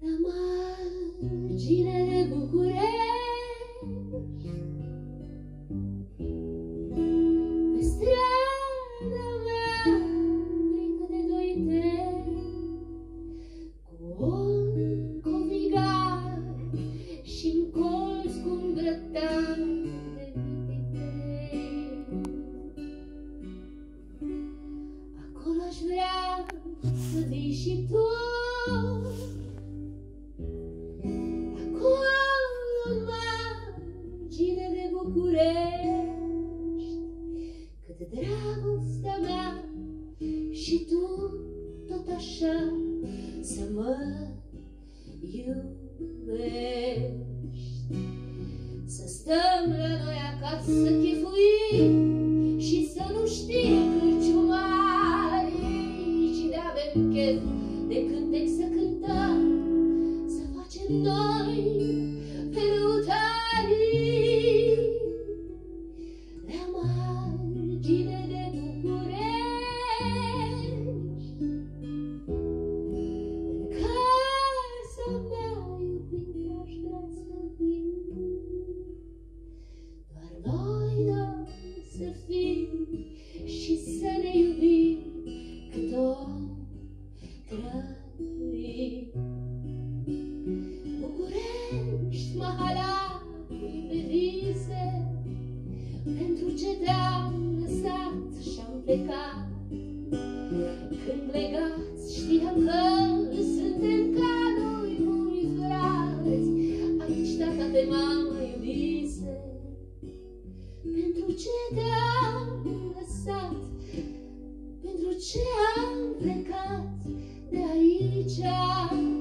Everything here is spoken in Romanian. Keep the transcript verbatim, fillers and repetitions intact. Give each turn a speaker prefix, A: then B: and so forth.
A: la margine de București, pe strada mea plică de doite, cu ochi covrigali și-n colț cu un grătar de vititei. Acolo aș vrea să vii și tu, acolo-n margine de București, cât dragostea mea și tu tot așa să mă iubești. Să stăm la noi acasă, să chefuim și să nu știe cârciumarii, și de avem chef de cântec să cântăm, să facem noi pelutarii la margine de București. În casa mea iubit aș vrea să vin, doar noi doi să fim și să ne iubim cât om trăim. București, mahalai pe vise, pentru ce te-am lăsat și-am plecat. Când legați știam că suntem ca noi buni frați, aici tata pe mama iubise. Pentru ce te-am lăsat, pentru ce am plecat de aici.